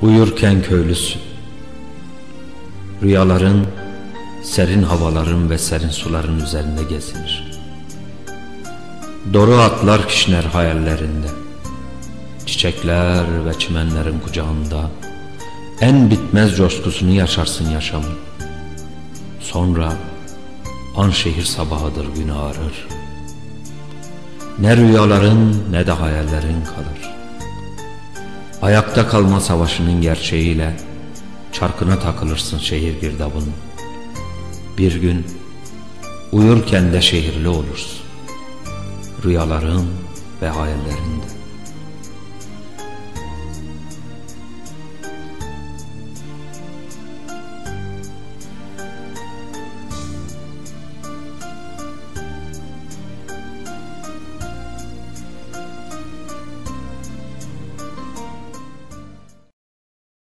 Uyurken köylüsün. Rüyaların, serin havaların ve serin suların üzerinde gezinir. Doru atlar kişner hayallerinde. Çiçekler ve çimenlerin kucağında en bitmez coşkusunu yaşarsın yaşamın. Sonra Anşehir sabahıdır, gün ağarır. Ne rüyaların ne de hayallerin kalır. Ayakta kalma savaşının gerçeğiyle çarkına takılırsın şehir girdabının. Bir gün uyurken de şehirli olursun, rüyaların ve hayallerinde.